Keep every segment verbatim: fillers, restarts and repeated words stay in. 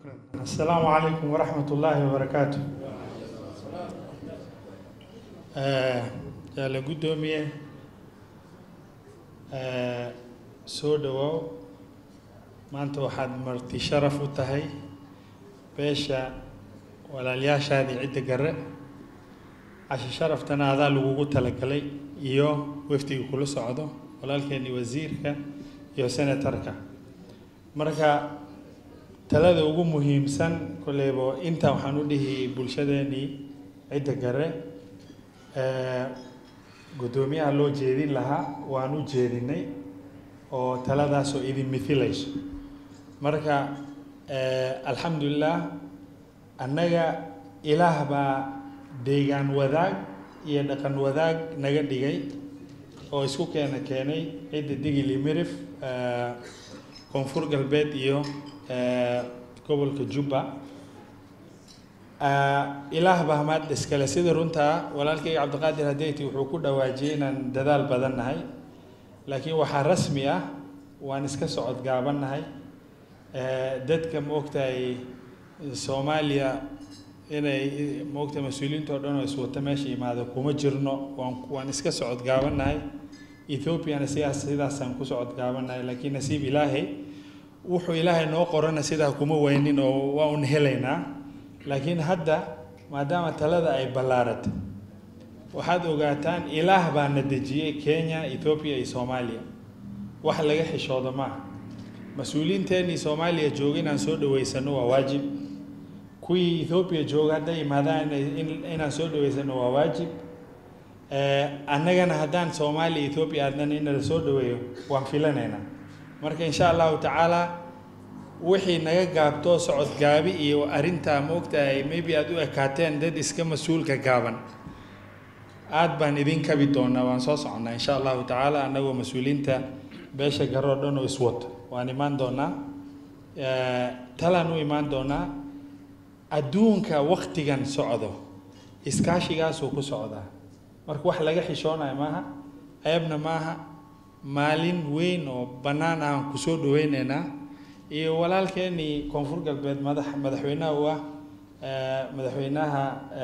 شكرا. السلام عليكم ورحمة الله وبركاته. جالا قدومية سودو ما أنت واحد مرتي شرف وتهي بيشا ولا لياش هذه عدة قرة عشان شرفتنا هذا اللي قلت لك لي إياه وفتي كل صعده ولكن وزيرك يا سنة تركه مركا talada ugu muhiimsan kuleybo inta waxaan u dhihi bulshadeeni cid gare ee gudoomiyaha loo jeedin lahaa waan u jeedinay oo taladaas oo idin mithilayso marka ee alxamdulillah annaga ilaah baa deegaan wadaag iyo dhaqan wadaag naga dhigay oo isku keena keenay cid digili mirif ee koonfur galbeed iyo gobolka Juba ilaah baa maad iskala sida runta walaalkay Cabdiqaadir Hadeyti wuxuu ku dhawaajiyay inaan dadaal badan nahay laakiin waxa rasmi ah waan iska socod gaabanahay dadka moogtay Soomaaliya inay moogtay mas'uuliyiinta oo dhan oo iswata meesha imaado kuma jirno waan iska socod gaabanahay Ethiopia siyaasadaasaan ku socod gaabanahay laakiin nasiib ilaahay wuxuu ilaahay noo qorana sida kuma weynin oo waa un helaynaa laakiin hadda maadaama talada ay ballaaratay waxaad ogaataan ilaah baa na dejiyay Kenya Ethiopia iyo Soomaaliya wax laga xishoodo ma mas'uuliyiinteeni Soomaaliya joogin soo dhaweysano waa waajib kuwii Ethiopia jooga hadda imaadaan inaan soo dhaweysano waa waajib ee annagana haddaan Soomaaliya Ethiopia aadnan in la soo dhaweeyo waan filanaynaa marka insha Allah ta'ala wixii naga gaabto socod gaabi iyo arinta moogtahay maybe aad u ekaateen dad iska mas'uulka gaaban aad baan idin kabi doonaa waan soo soconaa insha Allah ta'ala anagoo mas'uuliinta beesha garo dhan oo iswato waan imaan doonaa ee talaan u imaan doonaa adduunka waqtigan socdo iskaashigaas uu ku socdaa marka wax laga xishoonayo maaha ayabna maaha maalin weyn oo banaan aan ku soo dhaweynayna iyo walaalkeeni koonfur galbeed madax madaxweynaha waa ee madaxweynaha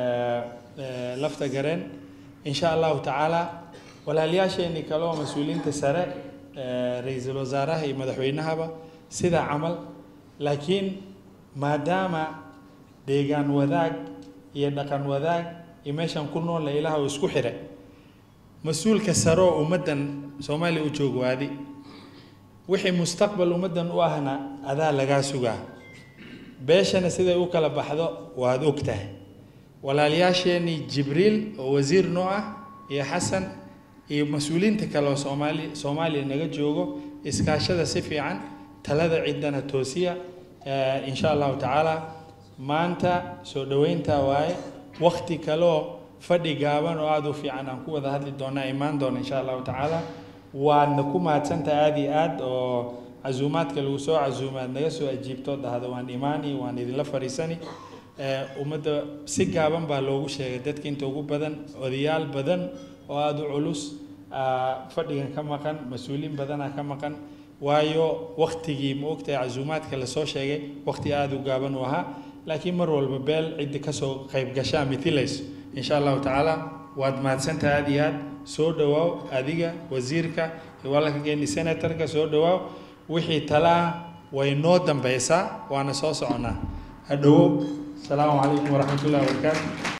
ee lafta gareen insha Allah ta'ala walaalyaasheeni kale oo mas'uuliyiinta sare ee ra'iisul wasaaraha iyo madaxweynahaba sida amal laakiin maadaama deegaan wadaag iyo dhaqan wadaag iyo meeshan ku nool ilaahay isku xiray مسؤول كسروا ومدن سومالي وجوج وادي وحي مستقبل ومدن وهنا هذا لجاسوجا باش أنا سيدا وكلا بحذا وهذا وقته ولا لياشيني جبريل وزير نوع يا حسن يا مسؤولين تكلوا سومالي سومالي نجد جوجو إسكاشة سفي عن ثلاثة عندنا توسية آه إن شاء الله تعالى ما أنت سودوين تواي وقتي كلو fadhi gaaban oo aad u fiican aan ku wada hadli doonaa imaan doona insha Allah ta'ala waan ku maadsanta aad iyo aad oo azuumaadka lagu soo azuumaad naga soo ajiibto dahada waan imaani waan idin la fariisani ee umada si gaaban baa loogu sheegay dadka inta ugu badan odayaal badan oo aad u culus fadhigan ka maqan mas'uuliin badan ka maqan waayo waqtigii moogtay azuumaadka la soo sheegay waqti aad u gaaban waha laakiin mar walba beel cid ka soo qayb gashaa mithilays إن شاء الله تعالى واد ما سنت هذه سود واو أديجا وزيرك والله كأني سنة ترك سود واو وحي تلا وينودم بيسا وأنا صوص عنا هدو السلام عليكم ورحمة الله وبركاته